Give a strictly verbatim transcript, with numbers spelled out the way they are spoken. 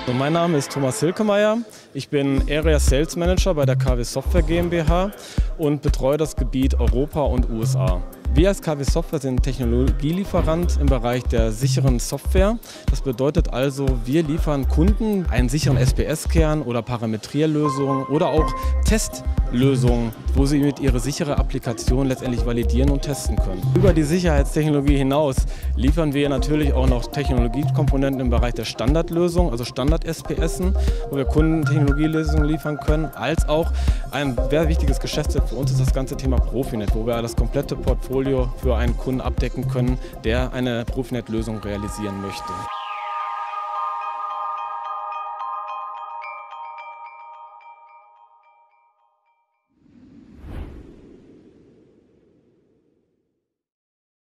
Mein Name ist Thomas Hilkemeyer. Ich bin Area Sales Manager bei der K W Software GmbH und betreue das Gebiet Europa und U S A. Wir als K W Software sind Technologielieferant im Bereich der sicheren Software. Das bedeutet also, wir liefern Kunden einen sicheren S P S-Kern oder Parametrierlösungen oder auch Testlösungen, wo sie mit ihrer sicheren Applikation letztendlich validieren und testen können. Über die Sicherheitstechnologie hinaus liefern wir natürlich auch noch Technologiekomponenten im Bereich der Standardlösung, also Standard-S P S, wo wir Kunden Technologielösungen liefern können, als auch ein sehr wichtiges Geschäftsfeld für uns ist das ganze Thema Profinet, wo wir das komplette Portfolio für einen Kunden abdecken können, der eine Profinet-Lösung realisieren möchte.